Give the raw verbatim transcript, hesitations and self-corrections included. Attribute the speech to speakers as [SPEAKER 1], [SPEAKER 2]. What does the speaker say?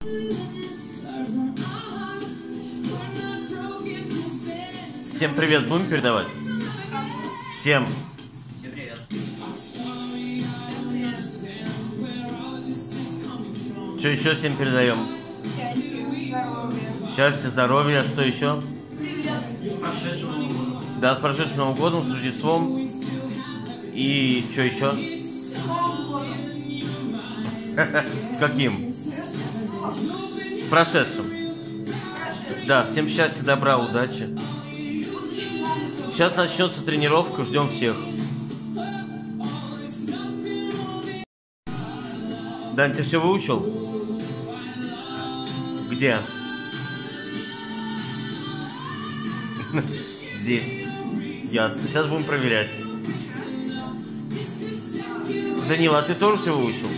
[SPEAKER 1] Всем привет, будем передавать? Всем.
[SPEAKER 2] Всем привет.
[SPEAKER 1] Что еще всем передаем? Счастье, здоровье, что еще?
[SPEAKER 2] С прошедшим Новым годом.
[SPEAKER 1] Да, с прошедшим Новым годом, с Рождеством. И что еще? С каким? С прошедшим. Да, всем счастья, добра, удачи. Сейчас начнется тренировка, ждем всех. Дань, ты все выучил? Где? Здесь. Ясно. Сейчас будем проверять. Данила, а ты тоже все выучил?